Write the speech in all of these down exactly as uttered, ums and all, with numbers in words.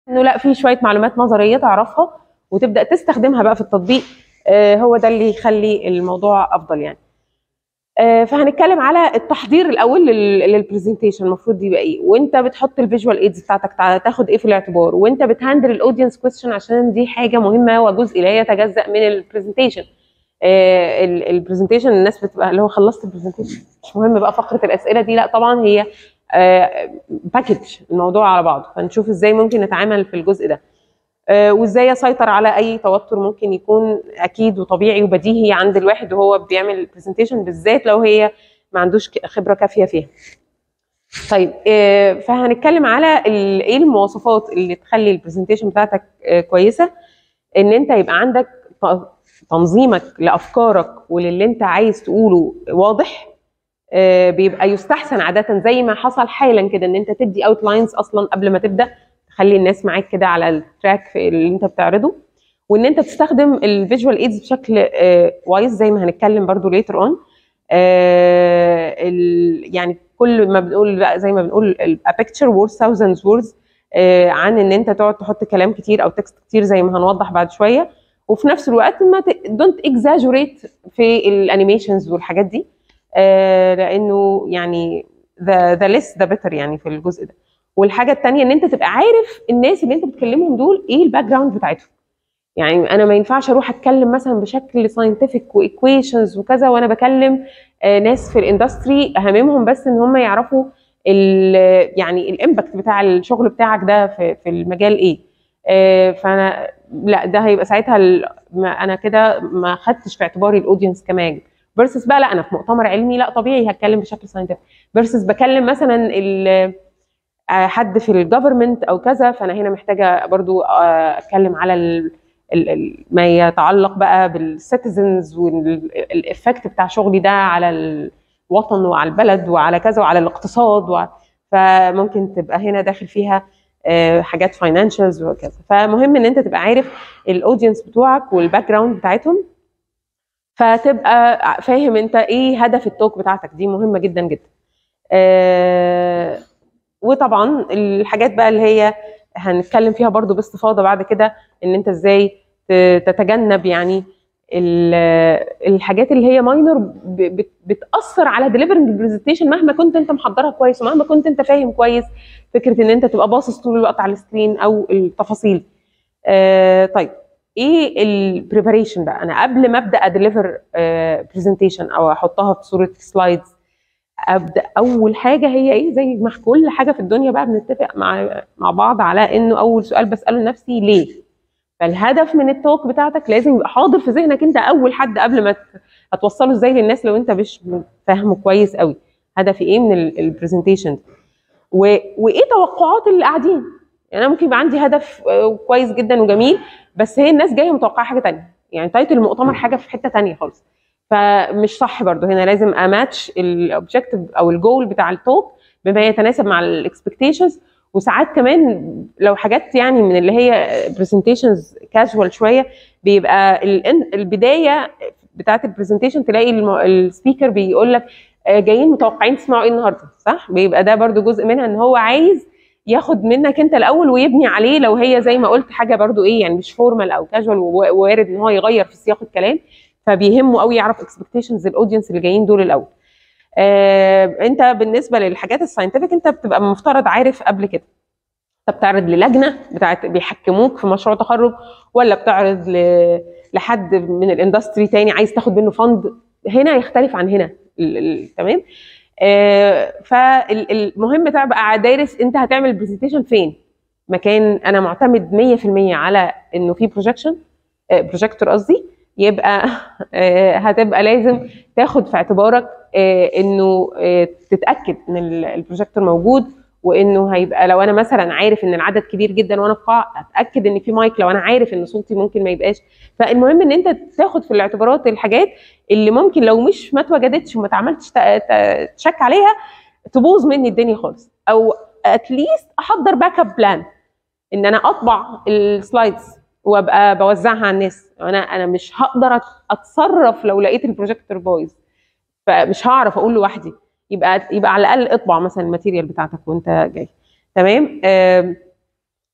انه لا في شويه معلومات نظريه تعرفها وتبدا تستخدمها بقى في التطبيق. آه هو ده اللي يخلي الموضوع افضل يعني. آه فهنتكلم على التحضير الاول للبرزنتيشن المفروض يبقى ايه، وانت بتحط الفيجوال ايدز بتاعتك تاخد ايه في الاعتبار، وانت بتهندل الاودينس كويستشن عشان دي حاجه مهمه وجزء لا يتجزا من البرزنتيشن. آه البرزنتيشن الناس بتبقى اللي هو خلصت البرزنتيشن مش مهم بقى فقره الاسئله دي، لا طبعا هي آه باكج الموضوع على بعضه، فنشوف ازاي ممكن نتعامل في الجزء ده. آه وازاي اسيطر على اي توتر ممكن يكون اكيد وطبيعي وبديهي عند الواحد وهو بيعمل البرزنتيشن، بالذات لو هي ما عندوش خبره كافيه فيها. طيب آه فهنتكلم على ايه المواصفات اللي تخلي البرزنتيشن بتاعتك آه كويسه. ان انت يبقى عندك تنظيمك لافكارك وللي انت عايز تقوله واضح. آه بيبقى يستحسن عاده زي ما حصل حالا كده ان انت تدي اوتلاينز اصلا قبل ما تبدا، تخلي الناس معاك كده على التراك اللي انت بتعرضه، وان انت تستخدم الفيجوال ايدز بشكل آه وايز زي ما هنتكلم برضو ليتر اون. آه يعني كل ما بنقول بقى زي ما بنقول a picture worth thousands words، آه عن ان انت تقعد تحط كلام كتير او تكست كتير زي ما هنوضح بعد شويه، وفي نفس الوقت ما دونت اكزاجوريت في الانيميشنز والحاجات دي، آه لانه يعني the the less the better يعني في الجزء ده. والحاجه الثانيه ان انت تبقى عارف الناس اللي انت بتكلمهم دول ايه الباك جراوند بتاعتهم. يعني انا ما ينفعش اروح اتكلم مثلا بشكل ساينتفك وايكويشنز وكذا وانا بكلم آه ناس في الاندستري هاممهم بس ان هم يعرفوا يعني الامباكت بتاع الشغل بتاعك ده في, في المجال ايه. آه فانا لا ده هيبقى ساعتها انا كده ما خدتش في اعتباري الاودينس كمان. فيرسس بقى لا انا في مؤتمر علمي لا طبيعي هتكلم بشكل ساينتفك، فيرسس بكلم مثلا حد في الجفرمنت او كذا، فانا هنا محتاجه برضو اتكلم على ال ال ال ما يتعلق بقى بالسيتيزنز والافكت بتاع شغلي ده على الوطن وعلى البلد وعلى كذا وعلى الاقتصاد و... فممكن تبقى هنا داخل فيها حاجات فاينانشالز وكذا. فمهم ان انت تبقى عارف الاودينس بتوعك والباك جراوند بتاعتهم، فتبقى فاهم انت ايه هدف التوك بتاعتك، دي مهمه جدا جدا. أه وطبعا الحاجات بقى اللي هي هنتكلم فيها برضو باستفاضه بعد كده، ان انت ازاي تتجنب يعني الحاجات اللي هي ماينور بتاثر على ديليفرنج البرزنتيشن مهما كنت انت محضرها كويس ومهما كنت انت فاهم كويس فكره ان انت تبقى باصص طول الوقت على السكرين او التفاصيل. آه طيب ايه البريباريشن بقى؟ انا قبل ما ابدا اديليفر برزنتيشن او احطها في صوره سلايدز، ابدا اول حاجه هي ايه؟ زي ما كل حاجه في الدنيا بقى بنتفق مع مع بعض على انه اول سؤال بساله لنفسي ليه؟ فالهدف من التوك بتاعتك لازم يبقى حاضر في ذهنك انت اول حد قبل ما هتوصله ازاي للناس لو انت مش فاهمه كويس قوي. هدفي ايه من البرزنتيشن؟ وايه توقعات اللي قاعدين؟ يعني انا ممكن يبقى عندي هدف كويس جدا وجميل بس هي الناس جايه متوقعه حاجه ثانيه، يعني تايتل المؤتمر حاجه في حته ثانيه خالص، فمش صح برضو. هنا لازم اماتش الاوبجكتيف او الجول بتاع التوك بما يتناسب مع الاكسبكتيشنز. وساعات كمان لو حاجات يعني من اللي هي برزنتيشنز كاجوال شويه بيبقى البدايه بتاعه البرزنتيشن تلاقي السبيكر بيقول لك جايين متوقعين تسمعوا ايه النهارده، صح؟ بيبقى ده برضو جزء منها ان هو عايز ياخد منك انت الاول ويبني عليه، لو هي زي ما قلت حاجه برضو ايه يعني مش فورمال او كاجوال ووارد ان هو يغير في سياق الكلام، فبيهمه قوي يعرف اكسبكتيشنز الاودينس اللي جايين دول الاول. آه انت بالنسبه للحاجات الساينتفك انت بتبقى مفترض عارف قبل كده انت بتعرض للجنه بتاعت بيحكموك في مشروع تخرج، ولا بتعرض ل... لحد من الاندستري تاني عايز تاخد منه فند. هنا يختلف عن هنا. تمام. آه فالمهم تبقى دارس انت هتعمل البرزنتيشن فين. مكان انا معتمد مية في المية على انه في بروجكشن آه بروجيكتور قصدي، يبقى آه هتبقى لازم تاخد في اعتبارك آه انه آه تتاكد ان البروجيكتور موجود، وانه هيبقى لو انا مثلا عارف ان العدد كبير جدا وانا في قاعه اتاكد ان في مايك لو انا عارف ان صوتي ممكن ما يبقاش. فالمهم ان انت تاخد في الاعتبارات الحاجات اللي ممكن لو مش ما اتوجدتش وما اتعملتش تشك عليها تبوظ مني الدنيا خالص، او اتليست احضر باك اب بلان ان انا اطبع السلايدز وابقى بوزعها على الناس. انا انا مش هقدر اتصرف لو لقيت البروجيكتور بايظ، فمش هعرف اقول لوحدي. يبقى يبقى على الاقل اطبع مثلا الماتيريال بتاعتك وانت جاي. تمام.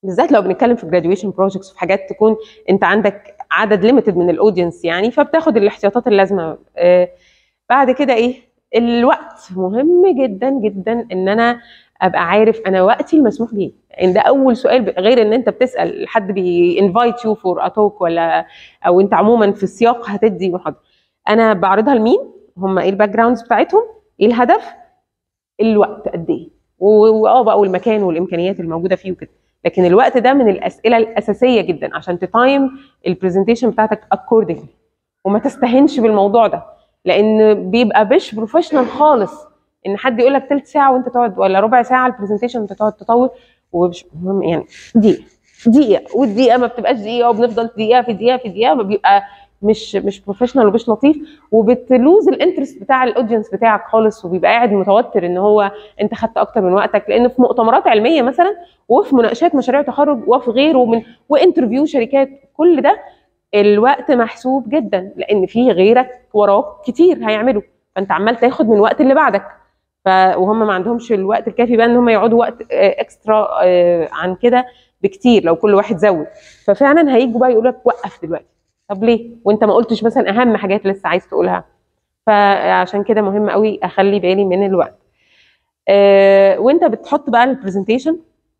بالذات لو بنتكلم في جراديويشن بروجكتس، في حاجات تكون انت عندك عدد ليميتد من الاودينس يعني، فبتاخد الاحتياطات اللازمه. آه بعد كده ايه؟ الوقت مهم جدا جدا، ان انا ابقى عارف انا وقتي المسموح بيه. يعني ده اول سؤال، غير ان انت بتسال حد بينفايت يو فور ا توك، ولا او انت عموما في السياق هتدي محاضره، انا بعرضها لمين، هم ايه الباك جراوندز بتاعتهم، ايه الهدف، الوقت قد ايه، واه بقى والمكان والامكانيات الموجوده فيه وكده. لكن الوقت ده من الاسئله الاساسيه جدا عشان تتايم البرزنتيشن بتاعتك اكوردنجلي، وما تستهنش بالموضوع ده، لان بيبقى مش بروفيشنال خالص ان حد يقول لك ثلث ساعه وانت تقعد، ولا ربع ساعه البرزنتيشن وانت تقعد تطول، ومش مهم يعني دقيقه دقيقه، والدقيقه ما بتبقاش دقيقه، وبنفضل دقيقه في دقيقه في دقيقه، بيبقى مش مش بروفيشنال ومش لطيف، وبتلوز الانترست بتاع الاودينس بتاعك خالص، وبيبقى قاعد متوتر ان هو انت خدت اكتر من وقتك. لان في مؤتمرات علميه مثلا، وفي مناقشات مشاريع تخرج، وفي غيره من وانترفيو شركات، كل ده الوقت محسوب جدا، لان في غيرك وراك كتير هيعملوا، فانت عمال تاخد من وقت اللي بعدك، ف وهم ما عندهمش الوقت الكافي بقى ان هم يقعدوا وقت اكسترا عن كده بكتير لو كل واحد زود. ففعلا هيجوا بقى يقول لك وقف دلوقتي، طب ليه وانت ما قلتش مثلا اهم حاجات لسه عايز تقولها؟ فعشان كده مهم قوي اخلي بالي من الوقت. أه وانت بتحط بقى البرزنتيشن،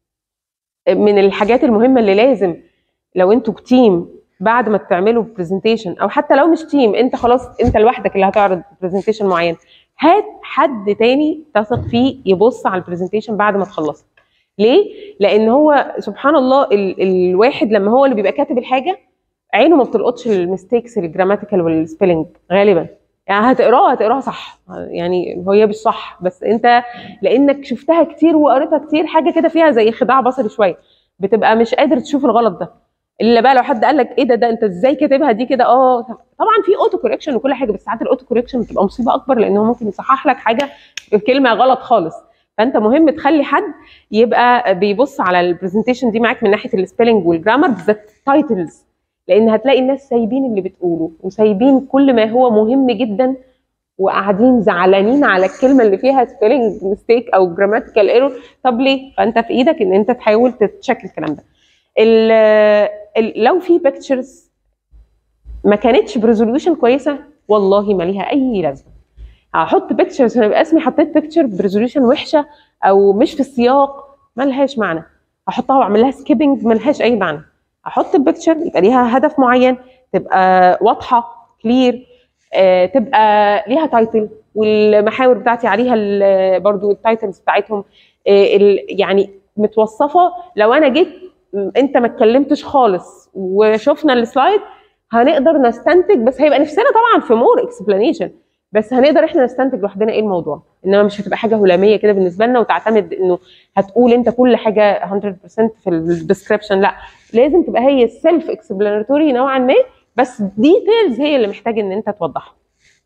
من الحاجات المهمه اللي لازم لو انتوا تيم بعد ما تعملوا برزنتيشن، او حتى لو مش تيم، انت خلاص انت لوحدك اللي هتعرض برزنتيشن معين، هات حد تاني تثق فيه يبص على البرزنتيشن بعد ما تخلص. ليه؟ لان هو سبحان الله ال الواحد لما هو اللي بيبقى كاتب الحاجه، عينه ما بتلقطش الميستيكس الجراماتيكال والسبيلنج غالبا، يعني هتقراها هتقراها صح، يعني هي مش صح، بس انت لانك شفتها كتير وقريتها كتير، حاجه كده فيها زي خداع بصري شويه، بتبقى مش قادر تشوف الغلط ده، الا بقى لو حد قال لك ايه ده ده انت ازاي كاتبها دي كده. اه طبعا في اوتو كوريكشن وكل حاجه، بس ساعات الاوتو كوريكشن بتبقى مصيبه اكبر، لان هو ممكن يصحح لك حاجه كلمه غلط خالص. فانت مهم تخلي حد يبقى بيبص على البرزنتيشن دي معاك من ناحيه السبيلنج والجرامر، بالذات تايتلز، لان هتلاقي الناس سايبين اللي بتقوله وسايبين كل ما هو مهم جدا، وقاعدين زعلانين على الكلمه اللي فيها سبيلنج ميستيك او جراماتيكال ايرور. طب ليه؟ فانت في ايدك ان انت تحاول تتشكل الكلام ده. ال ال لو في بيكتشرز ما كانتش بريزوليوشن كويسه، والله ما ليها اي لازمه. هحط بيكتشرز هيبقى اسمي حطيت بيكتشر بريزوليوشن وحشه او مش في السياق، ما لهاش معنى. هحطها واعمل لها سكيبنج، ما لهاش اي معنى. احط البيكتشر يبقى ليها هدف معين، تبقى واضحه كلير، آه، تبقى ليها تايتل، والمحاور بتاعتي عليها برضو التايتلز بتاعتهم، آه، يعني متوصفه. لو انا جيت انت ما اتكلمتش خالص وشفنا السلايد، هنقدر نستنتج، بس هيبقى نفسنا طبعا في مور اكسبلانيشن، بس هنقدر احنا نستنتج لوحدنا ايه الموضوع. انما مش هتبقى حاجه هلاميه كده بالنسبه لنا وتعتمد انه هتقول انت كل حاجه مية بالمية في الديسكربشن، لا، لازم تبقى هي سيلف اكسبلاناتوري نوعا ما، بس ديتيلز هي اللي محتاج ان انت توضحها.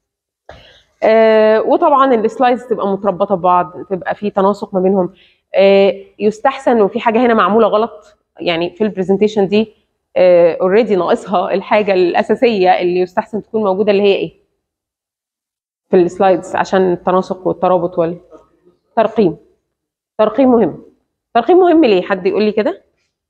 آه وطبعا السلايدز تبقى متربطه ببعض، تبقى في تناسق ما بينهم. آه يستحسن، وفي حاجه هنا معموله غلط يعني في البرزنتيشن دي اوريدي آه ناقصها الحاجه الاساسيه اللي يستحسن تكون موجوده، اللي هي ايه في السلايدز عشان التناسق والترابط والترقيم. ترقيم مهم. ترقيم مهم ليه؟ حد يقول لي كده؟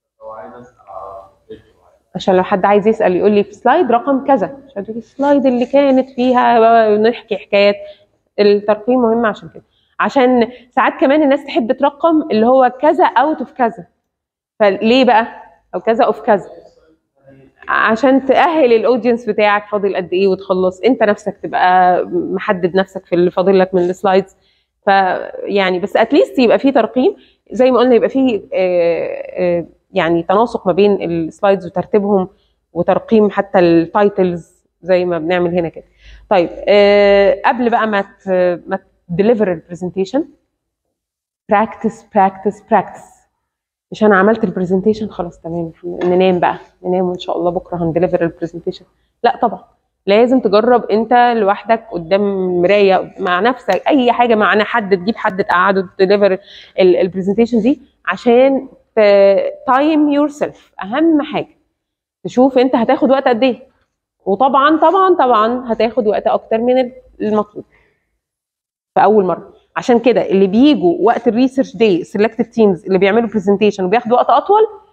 عشان لو حد عايز يسال يقول لي في سلايد رقم كذا، مش هتقولي السلايد اللي كانت فيها نحكي حكايات. الترقيم مهم عشان كده، عشان ساعات كمان الناس تحب ترقم اللي هو كذا اوت اوف كذا. فليه بقى؟ او كذا اوف كذا، عشان تأهل الاودينس بتاعك فاضل قد ايه وتخلص، انت نفسك تبقى محدد نفسك في اللي فاضل لك من السلايدز. فيعني بس اتليست يبقى في ترقيم زي ما قلنا، يبقى في يعني تناسق ما بين السلايدز وترتيبهم وترقيم حتى التايتلز زي ما بنعمل هنا كده. طيب قبل بقى ما ما تديليفر البرزنتيشن، براكتس براكتس براكتس. مش انا عملت البرزنتيشن خلاص تمام ننام بقى، ننام وان شاء الله بكره هنديليفر البرزنتيشن. لا طبعا، لازم تجرب انت لوحدك قدام مرايه مع نفسك، اي حاجه مع حد، تجيب حد تقعده تديليفر البرزنتيشن دي، عشان تايم يور سيلف. اهم حاجه تشوف انت هتاخد وقت قد ايه، وطبعا طبعا طبعا هتاخد وقت اكتر من المطلوب في اول مره. عشان كده اللي بيجوا وقت الريسيرش داي سيلكتد تيمز اللي بيعملوا برزنتيشن وبياخدوا وقت اطول،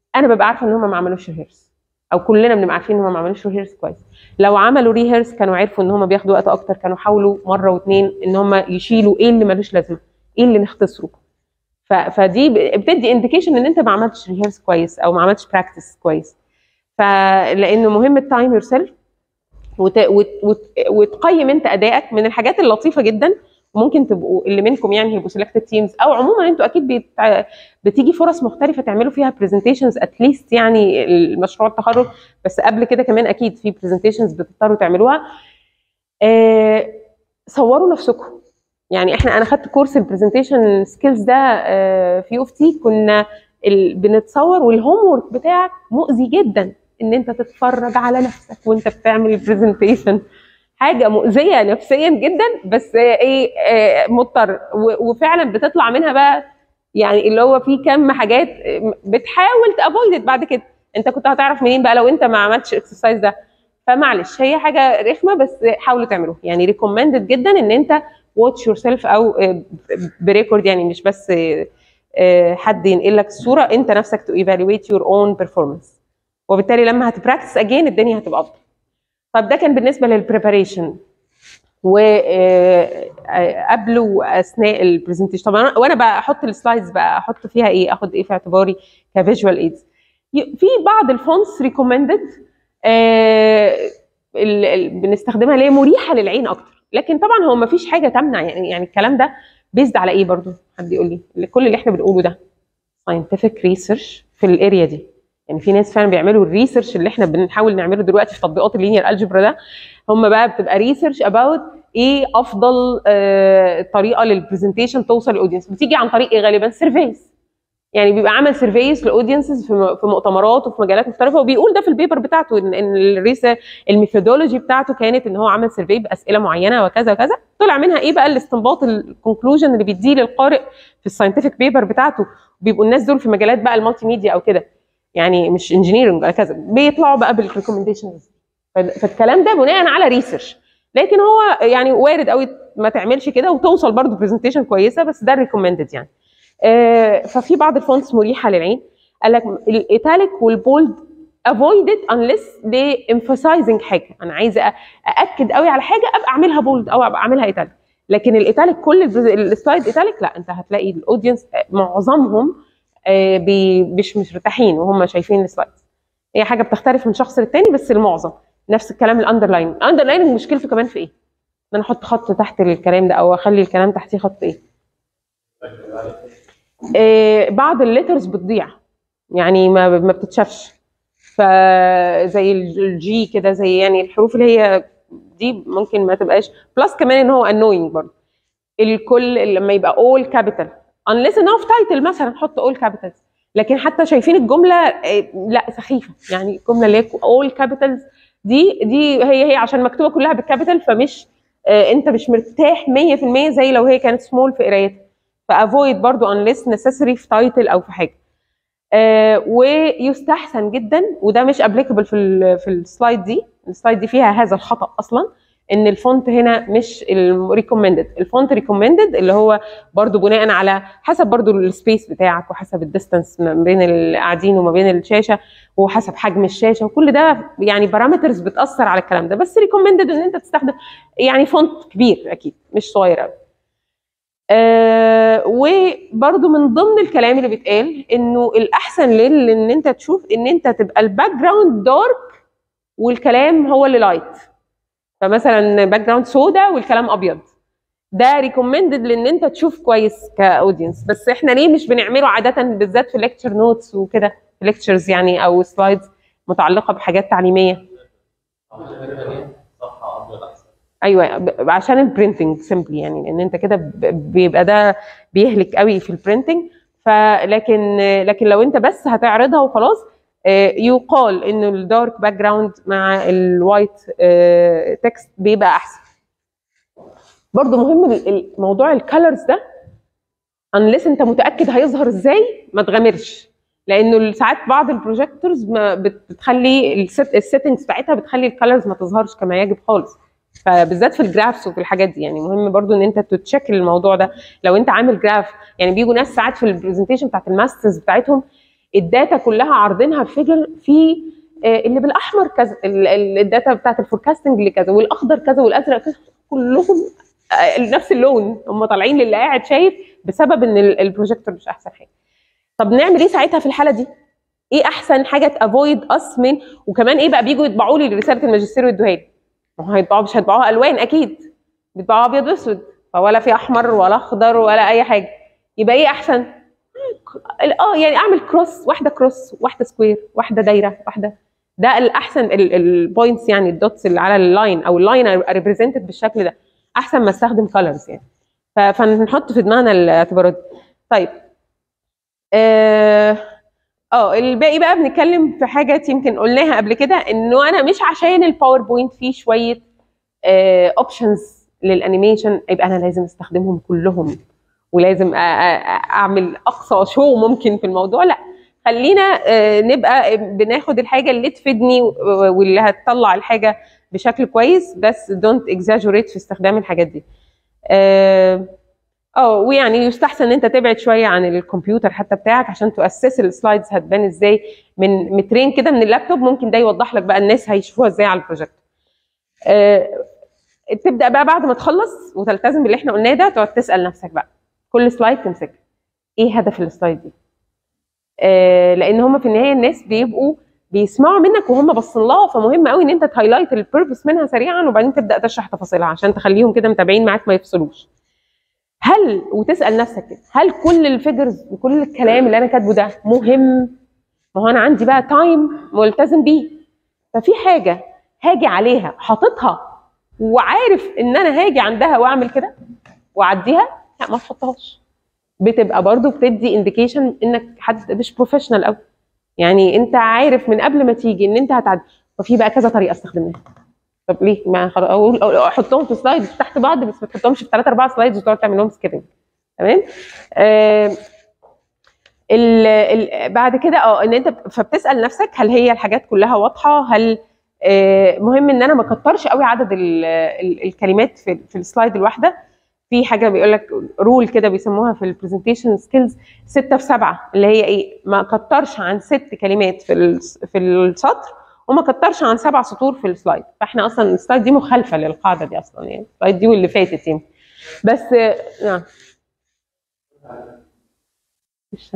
انا ببقى عارفه ان هم ما عملوش ريهرس، او كلنا بنبقى عارفين ان هم ما عملوش ريهرس كويس. لو عملوا ريهرس كانوا عرفوا ان هم بياخدوا وقت اكتر، كانوا حاولوا مره واثنين ان هم يشيلوا ايه اللي ملوش لازمه، ايه اللي نختصره. فدي بتدي انديكيشن ان انت ما عملتش ريهرس كويس او ما عملتش براكتس كويس. فلانه مهم التايم يور سيلف وت... وت... وت... وتقيم انت ادائك. من الحاجات اللطيفه جدا، وممكن تبقوا اللي منكم يعني يبقوا سيلكتد تيمز، او عموما انتوا اكيد بت... بتيجي فرص مختلفه تعملوا فيها برزنتيشنز اتليست يعني المشروع التخرج، بس قبل كده كمان اكيد في برزنتيشنز بتضطروا تعملوها. آه... صوروا نفسكم. يعني احنا انا خدت كورس البرزنتيشن سكيلز ده آه في اوف تي، كنا ال... بنتصور، والهوم ورك بتاعك مؤذي جدا ان انت تتفرج على نفسك وانت بتعمل البرزنتيشن. حاجه مؤذيه نفسيا جدا، بس ايه آه مضطر، وفعلا بتطلع منها بقى يعني اللي هو في كم حاجات بتحاول تافويد بعد كده. انت كنت هتعرف منين بقى لو انت ما عملتش الاكسرسايز ده؟ فمعلش هي حاجه رخمه، بس حاولوا تعملوه. يعني ريكومندد جدا ان انت واتش يور سيلف، او بريكورد، يعني مش بس حد ينقل لك الصوره، انت نفسك تو ايفالويت يور اون بيرفورمانس، وبالتالي لما هتبراكتس اجين الدنيا هتبقى افضل. طب ده كان بالنسبه للبريباريشن. وقبل واثناء البرزنتيشن طبعا وانا بقى احط السلايدز بقى احط فيها ايه، اخد ايه في اعتباري كفيجوال ايدز. في بعض الفونتس ريكومندد بنستخدمها اللي هي مريحه للعين اكتر، لكن طبعا هو ما فيش حاجه تمنع يعني يعني الكلام ده بيزد على ايه برضو؟ حد يقول لي كل اللي احنا بنقوله ده ساينتفك ريسيرش في الاريا دي. يعني في ناس فعلا بيعملوا الريسيرش اللي احنا بنحاول نعمله دلوقتي في تطبيقات اللينير الجبرا ده، هم بقى بتبقى ريسيرش اباوت ايه افضل آه طريقه للبرزنتيشن توصل للاودينس. بتيجي عن طريق ايه غالبا؟ سيرفيز. يعني بيبقى عمل سيرفيز لاودينسز في في مؤتمرات وفي مجالات مختلفه، وبيقول ده في البيبر بتاعته ان ان الريسيرش الميثودولوجي بتاعته كانت ان هو عمل سيرفي باسئله معينه وكذا وكذا، طلع منها ايه بقى الاستنباط الكونكلوجن اللي بيديه للقارئ في الساينتفك بيبر بتاعته. بيبقوا الناس دول في مجالات بقى المالتي ميديا او كده، يعني مش انجينيرنج ولا كذا، بيطلعوا بقى بالريكومنديشنز. فالكلام ده بناء على ريسيرش، لكن هو يعني وارد قوي ما تعملش كده وتوصل برضو برزنتيشن كويسه، بس ده ريكومندد يعني. آه ففي بعض الفونتس مريحه للعين. قال لك الايتاليك والبولد avoided unless they emphasizing حاجه، انا عايزه ااكد قوي على حاجه ابقى اعملها بولد او ابقى اعملها ايتاليك. لكن الايتاليك كل السلايد ايتاليك لا، انت هتلاقي الاودينس معظمهم آه مش مش مرتاحين وهم شايفين السلايد. هي حاجه بتختلف من شخص للتاني، بس المعظم نفس الكلام. الاندرلاين الاندرلاين مشكلته كمان في ايه؟ ان انا احط خط تحت الكلام ده او اخلي الكلام تحتيه خط ايه؟ آه بعض الليترز بتضيع، يعني ما ما بتتشافش، فزي الجي كده، زي يعني الحروف اللي هي دي ممكن ما تبقاش. بلس كمان ان هو انوينج برضه. الكل لما يبقى اول كابيتال unless ان هو في تايتل مثلا حط اول كابيتالز، لكن حتى شايفين الجمله لا سخيفه. يعني الجمله اللي هي اول كابيتالز دي دي هي هي عشان مكتوبه كلها بالكابيتال، فمش آه انت مش مرتاح مية في المية زي لو هي كانت سمول في قرايتها. فافويد برضو unless necessary في تايتل او في حاجه. آه ويستحسن جدا، وده مش ابليكابل في ال في السلايد دي، السلايد دي فيها هذا الخطا اصلا، ان الفونت هنا مش الريكومندد. الفونت ريكومندد اللي هو برضو بناء على حسب برضو السبيس بتاعك، وحسب الديستانس ما بين القاعدين وما بين الشاشه، وحسب حجم الشاشه، وكل ده يعني بارامترز بتاثر على الكلام ده. بس ريكومندد ان انت تستخدم يعني فونت كبير اكيد مش صغير قوي. آه وبرضو من ضمن الكلام اللي بيتقال انه الاحسن لل ان انت تشوف ان انت تبقى الباك جراوند دارك والكلام هو اللي لايت. فمثلا باك جراوند سودا والكلام ابيض، ده ريكومندد لان انت تشوف كويس كاودينس. بس احنا ليه مش بنعمله عاده بالذات في ليكتشر نوتس وكده، في ليكتشرز يعني او سلايدز متعلقه بحاجات تعليميه؟ ايوه عشان البرينتنج سيمبلي، يعني لان انت كده بيبقى ده بيهلك قوي في البرينتنج. فلكن لكن لو انت بس هتعرضها وخلاص، يقال انه الدارك باك جراوند مع الوايت تكست بيبقى احسن. برضو مهم موضوع الكالرز ده، unless انت متاكد هيظهر ازاي ما تغامرش، لانه ساعات بعض البروجيكتورز بتخلي السيتنجز بتاعتها بتخلي الكالرز ما تظهرش كما يجب خالص، فبالذات في الجرافس وفي الحاجات دي. يعني مهم برضو ان انت تتشكل الموضوع ده. لو انت عامل جراف، يعني بيجوا ناس ساعات في البرزنتيشن بتاعت الماسترز بتاعتهم الداتا كلها عارضينها بفيجر في اللي بالاحمر كذا، الداتا بتاعت الفوركاستنج اللي كذا، والاخضر كذا والازرق كذا، كلهم نفس اللون، هم طالعين للي قاعد شايف بسبب ان البروجيكتور مش احسن حاجه. طب نعمل ايه ساعتها في الحاله دي؟ ايه احسن حاجه تافويد اس من، وكمان ايه بقى بيجوا يطبعوا لي رساله الماجستير ويدوها لي، ما هو هيطبعوا مش هيطبعوها الوان اكيد، بيطبعوها ابيض واسود، فولا في احمر ولا اخضر ولا اي حاجه. يبقى ايه احسن؟ اه يعني اعمل كروس، واحده كروس، واحده سكوير، واحده دايره، واحده، ده الاحسن. البوينتس يعني الدوتس اللي على اللاين او اللاين ريبريزنتد بالشكل ده، احسن ما استخدم كلرز يعني. فنحط في دماغنا الاعتبارات دي. طيب اه اه الباقي بقى بنتكلم في حاجات يمكن قلناها قبل كده، انه انا مش عشان الباوربوينت فيه شويه اوبشنز للانيميشن يبقى انا لازم استخدمهم كلهم ولازم اعمل اقصى شو ممكن في الموضوع. لا، خلينا نبقى بناخد الحاجه اللي تفيدني واللي هتطلع الحاجه بشكل كويس، بس دونت اكزاجوريت في استخدام الحاجات دي. اه ويعني يستحسن ان انت تبعد شويه عن الكمبيوتر حتى بتاعك عشان تؤسس السلايدز هتبان ازاي من مترين كده من اللابتوب، ممكن ده يوضح لك بقى الناس هيشوفوها ازاي على البروجكت. أه تبدا بقى بعد ما تخلص وتلتزم باللي احنا قلناه ده، تقعد تسال نفسك بقى كل سلايد تمسكها ايه هدف السلايد دي؟ أه لان هم في النهايه الناس بيبقوا بيسمعوا منك وهم باصين لها، فمهم قوي ان انت تهايلايت البيربس منها سريعا وبعدين تبدا تشرح تفاصيلها عشان تخليهم كده متابعين معاك ما يفصلوش. هل وتسال نفسك كده، هل كل الفيجرز وكل الكلام اللي انا كاتبه ده مهم؟ ما هو انا عندي بقى تايم ملتزم بيه، ففي حاجه هاجي عليها حاططها وعارف ان انا هاجي عندها واعمل كده واعديها؟ لا، ما تحطهاش. بتبقى برضو بتدي انديكيشن انك حد مش بروفيشنال قوي، يعني انت عارف من قبل ما تيجي ان انت هتعدي. ففي بقى كذا طريقه استخدمها. طب ليه ما اقول احطهم في سلايدز تحت بعض بس ما تحطهمش في ثلاثة أربعة سلايدز وتقعد تعمل لهم سكيبنج؟ تمام. آه ال ال بعد كده اه ان انت فبتسال نفسك هل هي الحاجات كلها واضحه؟ هل آه مهم ان انا ما اكترش قوي عدد ال ال الكلمات في, في السلايد الواحده؟ في حاجه بيقول لك رول كده بيسموها في البرزنتيشن سكيلز ستة في سبعة، اللي هي ايه؟ ما اكترش عن ست كلمات في في السطر وما كترش عن سبع سطور في السلايد. فاحنا اصلا السلايد دي مخالفه للقاعده دي اصلا، يعني السلايد دي واللي فاتت يعني. بس نعم مش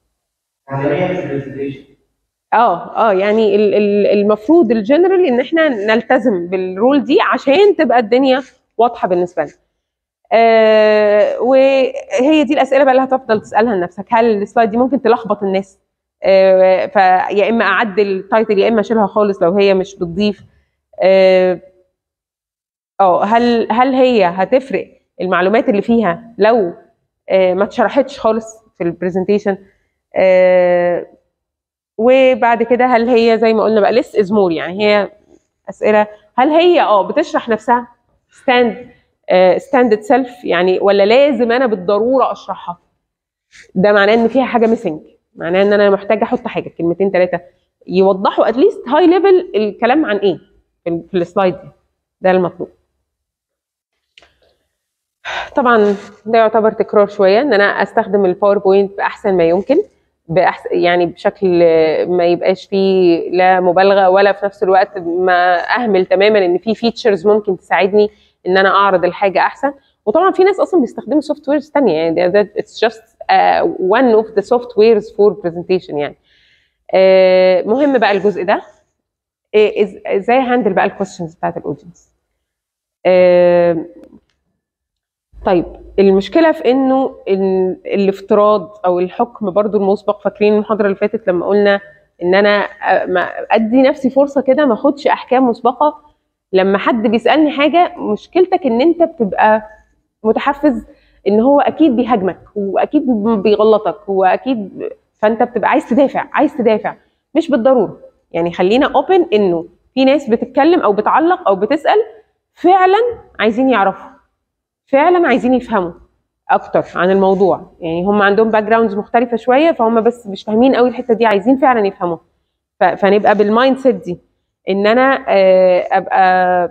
اه اه يعني المفروض الجنرال ان احنا نلتزم بالرول دي عشان تبقى الدنيا واضحه بالنسبه لنا. آه وهي دي الاسئله بقى اللي هتفضل تسالها لنفسك. هل السلايد دي ممكن تلخبط الناس؟ آه فيا اما اعدل التايتل يا اما اشيلها خالص لو هي مش بتضيف. اه آه، هل هل هي هتفرق المعلومات اللي فيها لو آه ما اتشرحتش خالص في البرزنتيشن؟ آه وبعد كده هل هي زي ما قلنا بقى ليس از مور، يعني هي اسئله هل هي اه بتشرح نفسها ستاند ستاند سيلف يعني، ولا لازم انا بالضروره اشرحها؟ ده معناه ان فيها حاجه ميسنج، معناه ان انا محتاجه احط حاجه كلمتين ثلاثه يوضحوا اتليست هاي ليفل الكلام عن ايه في, في السلايد دي. ده المطلوب. طبعا ده يعتبر تكرار شويه ان انا استخدم الباوربوينت باحسن ما يمكن، بأحسن يعني بشكل ما يبقاش فيه لا مبالغه ولا في نفس الوقت ما اهمل تماما ان في فيتشرز ممكن تساعدني ان انا اعرض الحاجه احسن. وطبعا في ناس اصلا بيستخدموا سوفت ويرز ثانيه، يعني ده اتس جاست one اوف ذا سوفت ويرز فور برزنتيشن يعني. uh, مهم بقى الجزء ده ازاي هاندل بقى الكويستشنز بتاعت الاودينس. uh, طيب المشكله في انه الافتراض او الحكم برضو المسبق، فاكرين المحاضره اللي فاتت لما قلنا ان انا ادي نفسي فرصه كده ما اخدش احكام مسبقه لما حد بيسالني حاجه؟ مشكلتك ان انت بتبقى متحفز ان هو اكيد بيهاجمك واكيد بيغلطك واكيد، فانت بتبقى عايز تدافع عايز تدافع مش بالضروره. يعني خلينا اوبن انه في ناس بتتكلم او بتعلق او بتسال فعلا عايزين يعرفوا، فعلا عايزين يفهموا اكتر عن الموضوع، يعني هم عندهم باك جراوندز مختلفه شويه فهم بس مش فاهمين قوي الحته دي، عايزين فعلا يفهموا. فنبقى بالمايند سيت دي ان انا ابقى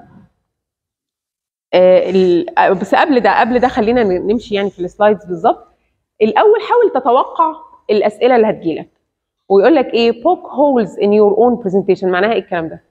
بس قبل ده قبل ده خلينا نمشي يعني في السلايدز بالظبط. الاول حاول تتوقع الاسئله اللي هتجيلك ويقول لك ايه poke holes in your own presentation. معناها ايه الكلام ده؟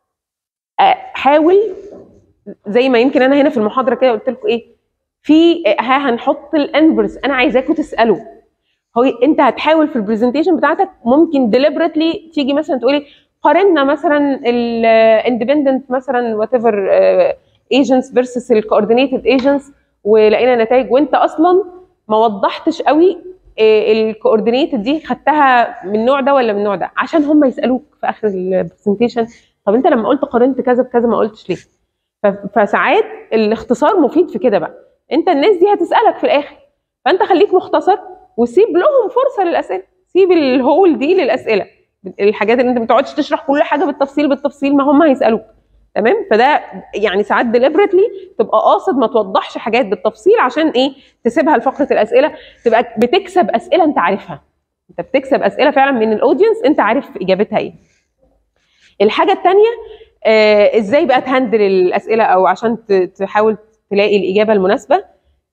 حاول زي ما يمكن انا هنا في المحاضره كده قلت لكم ايه، في ها هنحط الانفرس، انا عايزاكم تسالوا. هو انت هتحاول في البرزنتيشن بتاعتك ممكن deliberately تيجي مثلا تقولي قارنا مثلا الاندبندنت مثلا وات ايفر ايجنتس فيرسس الكوردينيتد ايجنتس ولقينا نتائج، وانت اصلا ما وضحتش قوي الكوردينيتد دي خدتها من النوع ده ولا من النوع ده، عشان هم يسالوك في اخر البرزنتيشن طب انت لما قلت قارنت كذا بكذا ما قلتش ليه؟ فساعات الاختصار مفيد في كده بقى. انت الناس دي هتسالك في الاخر، فانت خليك مختصر وسيب لهم فرصه للاسئله، سيب الهول دي للاسئله، الحاجات اللي انت ما تقعدش تشرح كل حاجه بالتفصيل بالتفصيل، ما هم هيسالوك. تمام؟ فده يعني ساعات ديليبرتلي تبقى قاصد ما توضحش حاجات بالتفصيل عشان ايه؟ تسيبها لفقره الاسئله، تبقى بتكسب اسئله انت عارفها. انت بتكسب اسئله فعلا من الاودينس انت عارف اجابتها ايه. الحاجه الثانيه آه ازاي بقى تهندل الاسئله او عشان تحاول تلاقي الاجابه المناسبه.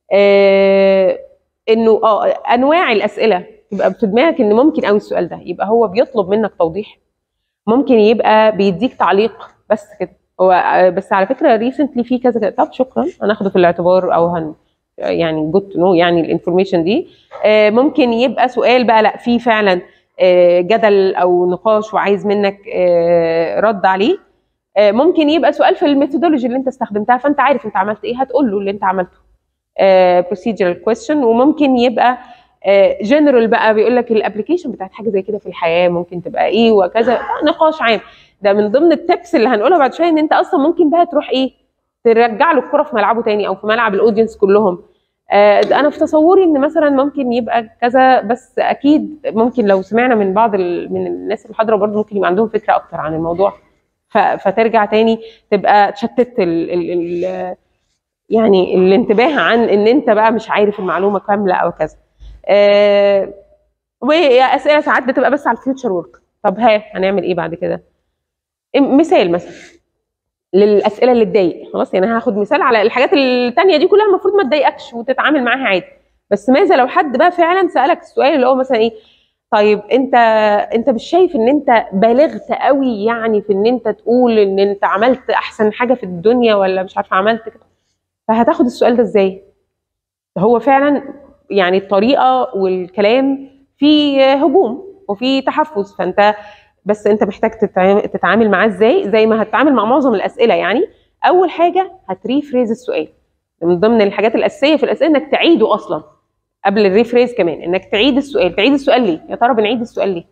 آه انه اه انواع الاسئله يبقى في دماغك ان ممكن قوي السؤال ده يبقى هو بيطلب منك توضيح، ممكن يبقى بيديك تعليق بس كده، هو بس على فكره ريسنتلي في كذا كده، طب شكرا هناخده في الاعتبار او هن يعني جود تو نو يعني الانفورميشن دي. آه ممكن يبقى سؤال بقى لا في فعلا آه جدل او نقاش وعايز منك آه رد عليه. آه ممكن يبقى سؤال في الميثودولوجي اللي انت استخدمتها فانت عارف انت عملت ايه هتقول له اللي انت عملته. بروسيدرال uh, كويستشن. وممكن يبقى جنرال uh, بقى بيقول لك الابلكيشن بتاعت حاجه زي كده في الحياه ممكن تبقى ايه وكذا، نقاش عام. ده من ضمن التبس اللي هنقولها بعد شويه ان انت اصلا ممكن بقى تروح ايه ترجع له الكره في ملعبه تاني او في ملعب الاودينس كلهم. uh, انا في تصوري ان مثلا ممكن يبقى كذا، بس اكيد ممكن لو سمعنا من بعض من الناس اللي حاضره برضه ممكن يبقى عندهم فكره اكتر عن الموضوع، فترجع تاني تبقى تشتت ال ال ال يعني الانتباه عن ان انت بقى مش عارف المعلومه كامله او كذا. آه واسئله ساعات بتبقى بس على الفيوتشر ورك، طب ها هنعمل ايه بعد كده؟ مثال مثلا للاسئله اللي تضايق، خلاص يعني هاخد مثال على الحاجات الثانيه دي كلها المفروض ما تضايقكش وتتعامل معاها عادي، بس ماذا لو حد بقى فعلا سالك السؤال اللي هو مثلا ايه، طيب انت انت مش شايف ان انت بالغت قوي يعني في ان انت تقول ان انت عملت احسن حاجه في الدنيا ولا مش عارفه عملت كده؟ فهتاخد السؤال ده ازاي؟ هو فعلا يعني الطريقه والكلام فيه هجوم وفيه تحفز، فانت بس انت محتاج تتعامل معاه ازاي؟ زي ما هتتعامل مع معظم الاسئله. يعني اول حاجه هتريفريز السؤال، من ضمن الحاجات الاساسيه في الاسئله انك تعيده اصلا قبل الريفريز كمان، انك تعيد السؤال. تعيد السؤال ليه؟ يا ترى بنعيد السؤال ليه؟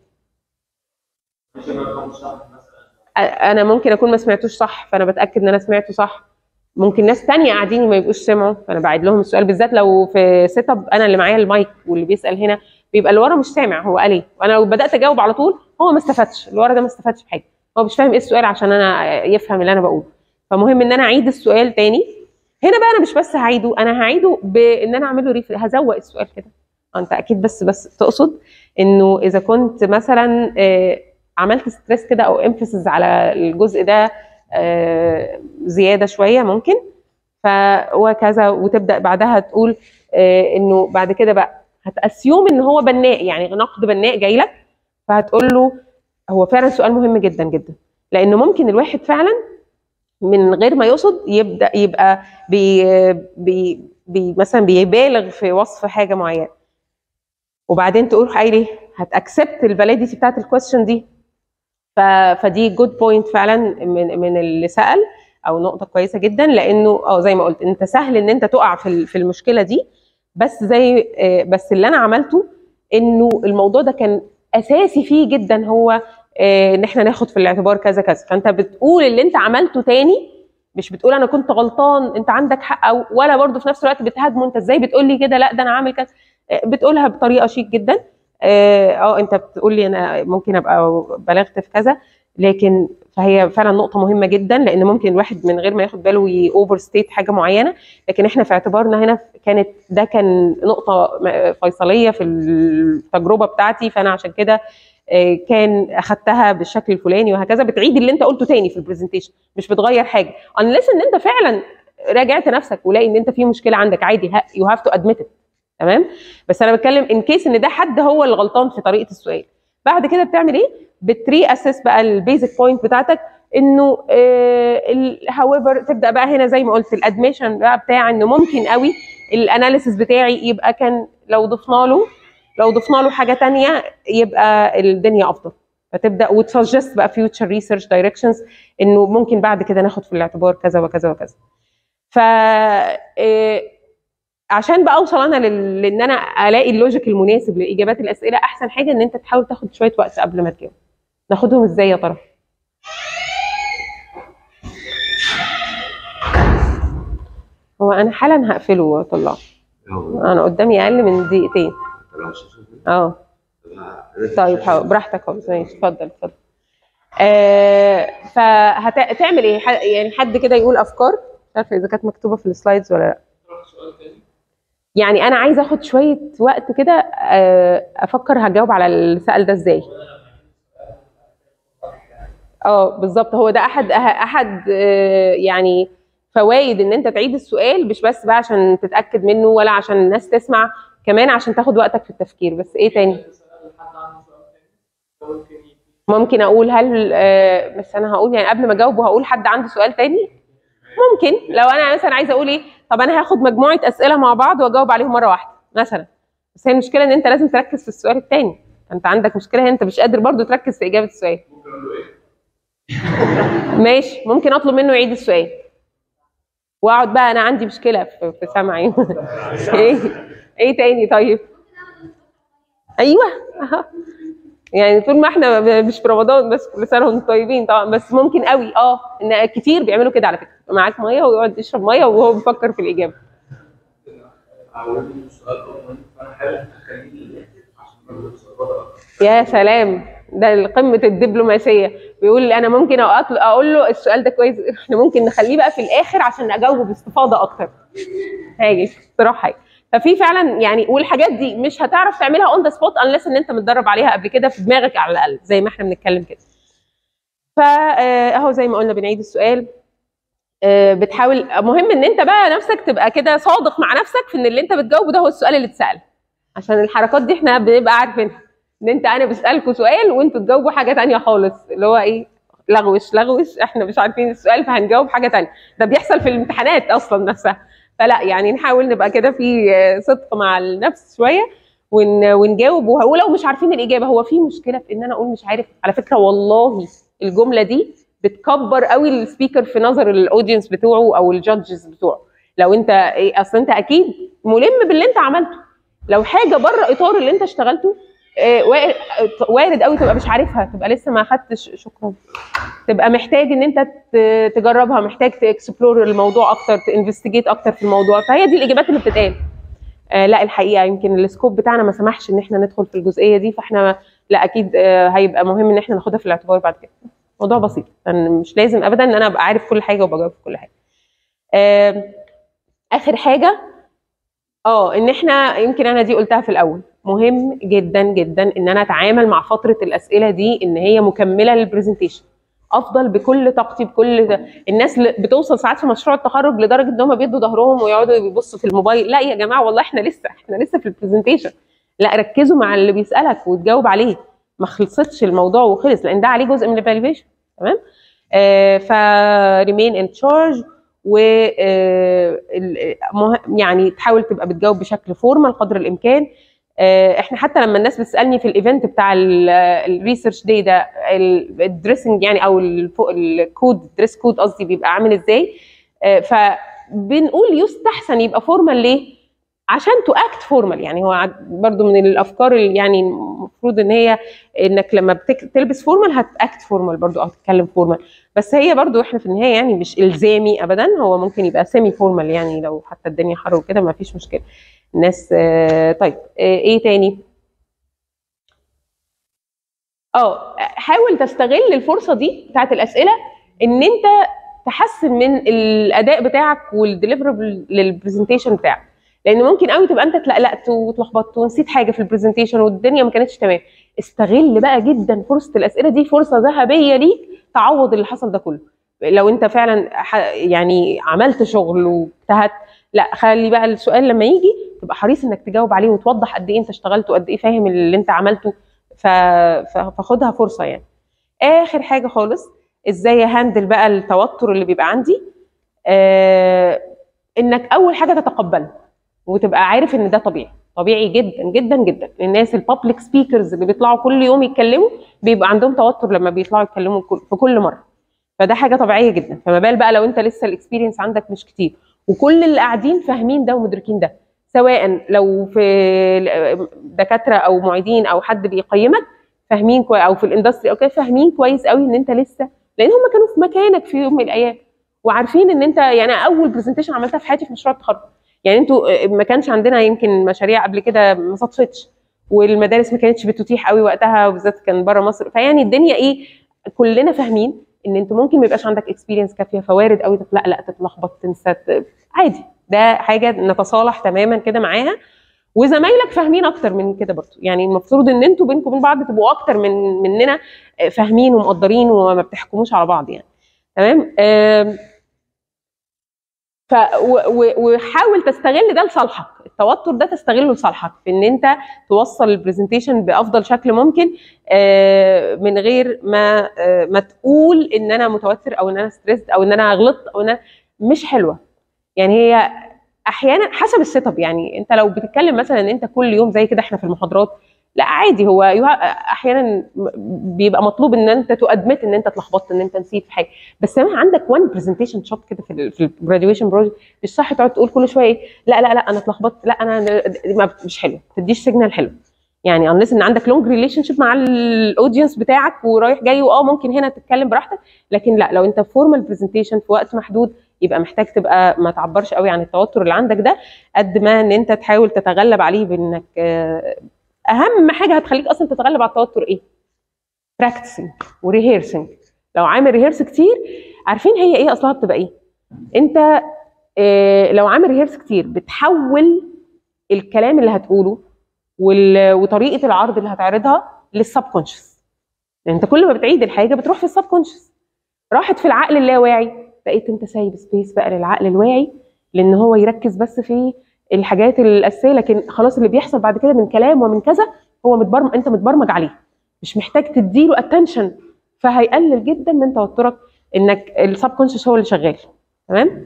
انا ممكن اكون ما سمعتوش صح فانا بتاكد ان انا سمعته صح. ممكن ناس تانية قاعدين ما يبقوش سمعوا فانا بعيد لهم السؤال، بالذات لو في سيت اب انا اللي معايا المايك واللي بيسال هنا بيبقى اللي ورا مش سامع هو قال ايه، وانا لو بدات اجاوب على طول هو ما استفادش، اللي ورا ده ما استفادش بحاجه، هو مش فاهم ايه السؤال عشان انا يفهم اللي انا بقوله. فمهم ان انا اعيد السؤال تاني. هنا بقى انا مش بس هعيده، انا هعيده بان انا اعمل له ريف، هزوق السؤال كده. انت اكيد بس بس تقصد انه اذا كنت مثلا عملت ستريس كده او امفاسيز على الجزء ده آه زياده شويه ممكن ف وكذا، وتبدا بعدها تقول آه انه بعد كده بقى هتاسيوم ان هو بناء، يعني نقد بناء جاي لك، فهتقول له هو فعلا سؤال مهم جدا جدا، لانه ممكن الواحد فعلا من غير ما يقصد يبدا يبقى بي بي, بي مثلا بيبالغ في وصف حاجه معينه، وبعدين تقول قايل ايه هتاكسبت الفاليديتي بتاعت الكويستشن دي. فدي جود بوينت فعلا من من اللي سال، او نقطه كويسه جدا، لانه اه زي ما قلت انت سهل ان انت تقع في في المشكله دي، بس زي بس اللي انا عملته انه الموضوع ده كان اساسي فيه جدا هو ان احنا ناخد في الاعتبار كذا كذا، فانت بتقول اللي انت عملته تاني، مش بتقول انا كنت غلطان انت عندك حق، او ولا برضه في نفس الوقت بتهاجمه انت ازاي بتقول لي كده، لا ده انا عامل كذا، بتقولها بطريقه شيك جدا. اه انت بتقول لي انا ممكن ابقى بلغت في كذا، لكن فهي فعلا نقطه مهمه جدا، لان ممكن الواحد من غير ما ياخد باله يوفر ستيت حاجه معينه، لكن احنا في اعتبارنا هنا كانت ده كان نقطه فيصليه في التجربه بتاعتي، فانا عشان كده كان اخدتها بالشكل الفلاني وهكذا. بتعيد اللي انت قلته تاني في البرزنتيشن، مش بتغير حاجه unless ان انت فعلا راجعت نفسك ولاقي ان انت في مشكله عندك، عادي يو هاف تو ادميت ات. تمام؟ بس انا بتكلم ان كيس ان ده حد هو اللي غلطان في طريقه السؤال، بعد كده بتعمل ايه؟ بتري اسس بقى البيزك بوينت بتاعتك، انه هاويفر تبدا بقى هنا زي ما قلت الادميشن بقى بتاع انه ممكن قوي الاناليسيس بتاعي يبقى كان لو ضفنا له لو ضفنا له حاجه ثانيه يبقى الدنيا افضل. فتبدا وتسجست بقى فيوتشر ريسيرش دايركشنز انه ممكن بعد كده ناخد في الاعتبار كذا وكذا وكذا. ف عشان بقى اوصل انا لل... لان انا الاقي اللوجيك المناسب لاجابات الاسئله، احسن حاجه ان انت تحاول تاخد شويه وقت قبل ما تجاوب. ناخدهم ازاي يا ترى؟ هو انا حالا هقفله واطلعه، انا قدامي اقل من دقيقتين. اه طيب حاول براحتك خالص، ماشي اتفضل اتفضل. آه فهتعمل ايه؟ يعني حد كده يقول افكار، مش عارفه اذا كانت مكتوبه في السلايدز ولا لا. يعني انا عايزه اخد شويه وقت كده افكر هجاوب على السؤال ده ازاي. اه بالظبط، هو ده احد احد يعني فوائد ان انت تعيد السؤال، مش بس بقى عشان تتاكد منه ولا عشان الناس تسمع، كمان عشان تاخد وقتك في التفكير. بس ايه تاني؟ ممكن اقول هل بس انا هقول يعني قبل ما اجاوبه هقول حد عنده سؤال تاني؟ ممكن لو انا مثلا عايزه اقول ايه، طب انا هاخد مجموعه اسئله مع بعض واجاوب عليهم مره واحده مثلا، بس هي المشكله ان انت لازم تركز في السؤال الثاني، انت عندك مشكله هنا، انت مش قادر برضو تركز في اجابه السؤال. ممكن اقول له ايه؟ ماشي، ممكن اطلب منه يعيد السؤال واقعد بقى انا عندي مشكله في, في سمعي. ايه ايه تاني طيب؟ ايوه يعني طول ما احنا مش في رمضان بس، كل سنه وانتم طيبين طبعا، بس ممكن قوي اه ان كتير بيعملوا كده على فكره، معاك ميه ويقعد يشرب ميه وهو بيفكر في الاجابه. يا سلام، ده قمه الدبلوماسيه، بيقول انا ممكن اقول له السؤال ده كويس، احنا ممكن نخليه بقى في الاخر عشان اجاوبه باستفاضه اكتر. هاجي اقتراح حاجه. ففي فعلا يعني، والحاجات دي مش هتعرف تعملها اون ذا سبوت انلس ان انت متدرب عليها قبل كده في دماغك على الاقل، زي ما احنا بنتكلم كده. فاهو زي ما قلنا بنعيد السؤال، بتحاول، مهم ان انت بقى نفسك تبقى كده صادق مع نفسك في ان اللي انت بتجاوبه ده هو السؤال اللي اتسال، عشان الحركات دي احنا بنبقى عارفينها، ان انت انا بسالكوا سؤال وانتوا تجاوبوا حاجه ثانيه خالص، اللي هو ايه، لغوش لغوش احنا مش عارفين السؤال فهنجاوب حاجه ثانيه. ده بيحصل في الامتحانات اصلا نفسها. فلا يعني نحاول نبقى كده في صدق مع النفس شويه ونجاوب. ولو مش عارفين الاجابه، هو في مشكله في ان انا اقول مش عارف؟ على فكره والله الجمله دي بتكبر قوي السبيكر في نظر الاودينس بتوعه او الجادجز بتوعه. لو انت ايه، اصل انت اكيد ملم باللي انت عملته، لو حاجه بره اطار اللي انت اشتغلته وارد قوي تبقى مش عارفها، تبقى لسه ما اخدتش، شكرا، تبقى محتاج ان انت تجربها، محتاج تاكسبلور الموضوع اكتر، تانفستيجيت اكتر في الموضوع. فهي دي الاجابات اللي بتتقال. آه لا الحقيقه يمكن السكوب بتاعنا ما سمحش ان احنا ندخل في الجزئيه دي، فاحنا لا اكيد آه هيبقى مهم ان احنا ناخدها في الاعتبار بعد كده. موضوع بسيط، يعني مش لازم ابدا ان انا ابقى عارف كل حاجه وبجاوب في كل حاجه. آه اخر حاجه اه ان احنا، يمكن انا دي قلتها في الاول، مهم جدا جدا ان انا اتعامل مع فتره الاسئله دي ان هي مكمله للبرزنتيشن. افضل بكل طاقتي، بكل ده. الناس بتوصل ساعات في مشروع التخرج لدرجه ان هم بيدوا ظهرهم ويقعدوا يبصوا في الموبايل. لا يا جماعه والله احنا لسه احنا لسه في البرزنتيشن. لا ركزوا مع اللي بيسالك وتجاوب عليه، ما خلصتش الموضوع وخلص، لان ده عليه جزء من الفاليديشن. تمام. آه ف ريمين ان تشارج، و يعني تحاول تبقى بتجاوب بشكل فورمال قدر الامكان. احنا حتى لما الناس بتسالني في الايفنت بتاع الريسيرش داي ده الدريسنج يعني او الكود دريس كود قصدي بيبقى عامل ازاي، فبنقول يستحسن يبقى فورمال. ليه؟ عشان تو اكت فورمال. يعني هو برضو من الافكار اللي يعني المفروض ان هي انك لما بتلبس فورمال هتاكت فورمال برضو او تتكلم فورمال، بس هي برضو احنا في النهايه يعني مش الزامي ابدا، هو ممكن يبقى سيمي فورمال يعني لو حتى الدنيا حر وكده ما فيش مشكله. الناس آه طيب آه ايه تاني؟ اه حاول تستغل الفرصه دي بتاعت الاسئله ان انت تحسن من الاداء بتاعك والديليفربل للبرزنتيشن بتاعك، لان ممكن قوي تبقى انت اتلقلقت واتلخبطت ونسيت حاجه في البرزنتيشن والدنيا ما كانتش تمام. استغل بقى جدا فرصه الاسئله دي، فرصه ذهبيه ليك تعوض اللي حصل ده كله. لو انت فعلا يعني عملت شغل واجتهدت، لا خلي بقى السؤال لما يجي تبقى حريص انك تجاوب عليه وتوضح قد ايه انت اشتغلت وقد ايه فاهم اللي انت عملته فخدها فرصه يعني. اخر حاجه خالص، ازاي هاندل بقى التوتر اللي بيبقى عندي؟ آه انك اول حاجه تتقبله وتبقى عارف ان ده طبيعي، طبيعي جدا جدا جدا. الناس البابليك سبيكرز اللي بيطلعوا كل يوم يتكلموا بيبقى عندهم توتر لما بيطلعوا يتكلموا في كل مره، فده حاجه طبيعيه جدا. فما بال بقى لو انت لسه الاكسبيرينس عندك مش كتير وكل اللي قاعدين فاهمين ده ومدركين ده، سواء لو في دكاتره او معيدين او حد بيقيمك فاهمين كويس، او في الاندستري او كده فاهمين كويس قوي ان انت لسه، لان هم كانوا في مكانك في يوم من الايام وعارفين ان انت يعني اول برزنتيشن عملتها في حياتي في مشروع التخرج. يعني انتوا ما كانش عندنا يمكن مشاريع قبل كده، ما صدفتش، والمدارس ما كانتش بتتيح قوي وقتها، وبالذات كان بره مصر. فيعني الدنيا ايه، كلنا فاهمين ان انت ممكن ما يبقاش عندك اكسبيرينس كافيه، فوارد قوي تتلقلق تتلخبط تنسى، عادي، ده حاجه نتصالح تماما كده معاها. وزمايلك فاهمين اكتر من كده برضه، يعني المفروض ان انتوا بينكم وبين بعض تبقوا اكتر من مننا فاهمين ومقدرين وما بتحكموش على بعض يعني. تمام. ف وحاول تستغل ده لصالحك، التوتر ده تستغله لصالحك في ان انت توصل البرزنتيشن بافضل شكل ممكن، من غير ما ما تقول ان انا متوتر او ان انا ستريسد او ان انا غلطت او ان أنا مش حلوه. يعني هي احيانا حسب السيت اب، يعني انت لو بتتكلم مثلا ان انت كل يوم زي كده احنا في المحاضرات، لا عادي، هو احيانا بيبقى مطلوب ان انت تؤدمت ان انت اتلخبطت ان انت نسيت في حاجه، بس ما عندك وان برزنتيشن شوت كده في في الجراديويشن بروجكت، مش صح تقعد تقول كل شويه ايه لا لا لا انا اتلخبطت، لا انا مش حلو، ما تديش سيجنال حلو. يعني انليس ان عندك لونج ريليشن شيب مع الاودينس بتاعك ورايح جاي، واه ممكن هنا تتكلم براحتك، لكن لا، لو انت فورمال برزنتيشن في وقت محدود يبقى محتاج تبقى ما تعبرش قوي عن التوتر اللي عندك ده، قد ما ان انت تحاول تتغلب عليه بانك اهم حاجه هتخليك اصلا تتغلب على التوتر ايه؟ براكتسنج وريهيرسنج. لو عامل ريهيرس كتير، عارفين هي ايه اصلها بتبقى ايه؟ انت إيه لو عامل ريهيرس كتير بتحول الكلام اللي هتقوله وطريقه العرض اللي هتعرضها للسبكونشس. يعني انت كل ما بتعيد الحاجه بتروح في السبكونشس، راحت في العقل اللاواعي، بقيت انت سايب سبيس بقى للعقل الواعي لان هو يركز بس في الحاجات الاساسيه، لكن خلاص اللي بيحصل بعد كده من كلام ومن كذا هو متبرمج، انت متبرمج عليه، مش محتاج تديله اتنشن، فهيقلل جدا من توترك انك السبكونشس هو اللي شغال. تمام.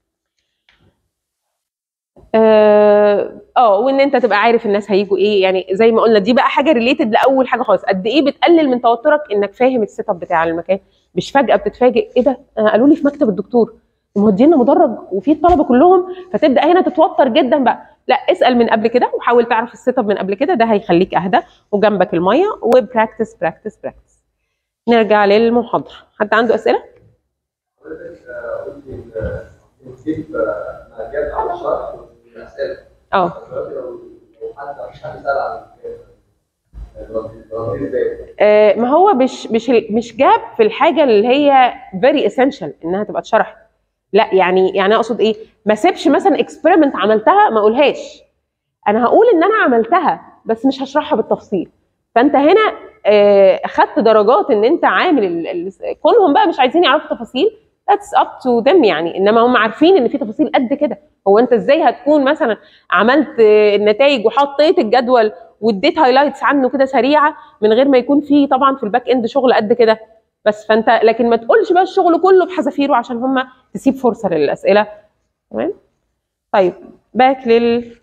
اه, آه وان انت تبقى عارف الناس هيجوا ايه، يعني زي ما قلنا دي بقى حاجه ريليتد لاول حاجه خالص، قد ايه بتقلل من توترك انك فاهم السيت اب بتاع المكان، مش فجاه بتتفاجئ ايه ده قالوا لي في مكتب الدكتور مودينا مدرج وفي الطلبه كلهم، فتبدا هنا تتوتر جدا بقى. لا، اسال من قبل كده وحاول تعرف السيت اب من قبل كده، ده هيخليك اهدى وجنبك الميه، وبراكتس براكتس براكتس. نرجع للمحاضره، حد عنده اسئله؟ اه ما هو مش مش مش جاب في الحاجه اللي هي فيري اسينشال انها تبقى اتشرحت، لا يعني يعني اقصد ايه، ما سيبش مثلا اكسبيرمنت عملتها ما اقولهاش، انا هقول ان انا عملتها بس مش هشرحها بالتفصيل. فانت هنا اخدت درجات ان انت عامل، كلهم بقى مش عايزين يعرفوا تفاصيل، that's up to them يعني، انما هم عارفين ان في تفاصيل قد كده. هو انت ازاي هتكون مثلا عملت النتائج وحطيت الجدول واديت هايلايتس عنه كده سريعه من غير ما يكون في طبعا في الباك اند شغل قد كده بس، فانت لكن ما تقولش بقى الشغل كله بحذافيره عشان هم تسيب فرصه للاسئله. تمام. طيب باك لل